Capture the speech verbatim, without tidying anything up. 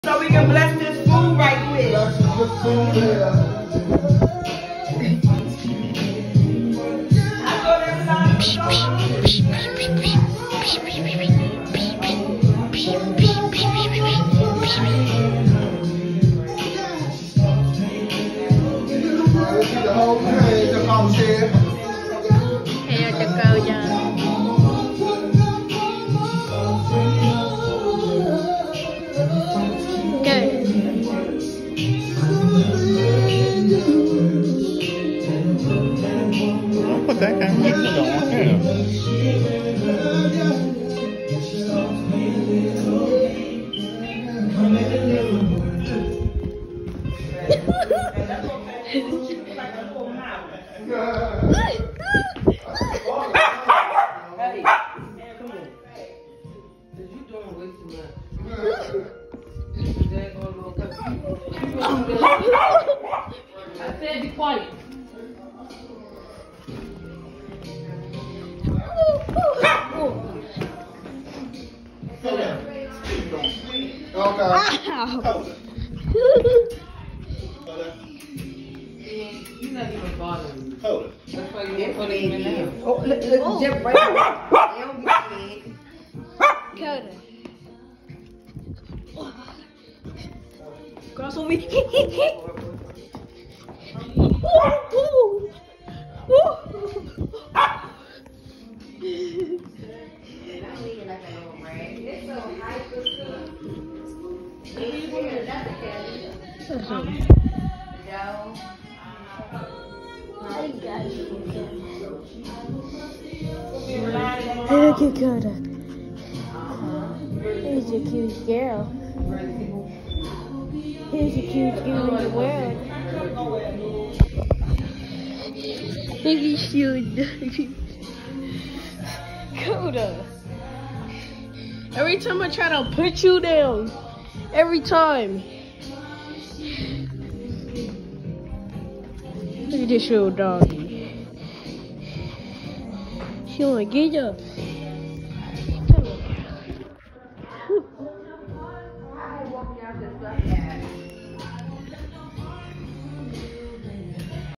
So we can bless this food right quick. I go there the whole page of our share. Here to go down. Good. I'll put that kind of music on. I said be quiet. You're not even bothering me. Hold it. That's why you didn't put it in there. Oh, look, look, Jeff right Coda. Cross over me. Look at Coda. He's a cute girl. He's a cute girl in the world. Look at you. Coda. Every time I try to put you down. Every time. Look at this little doggy. She wanna get up.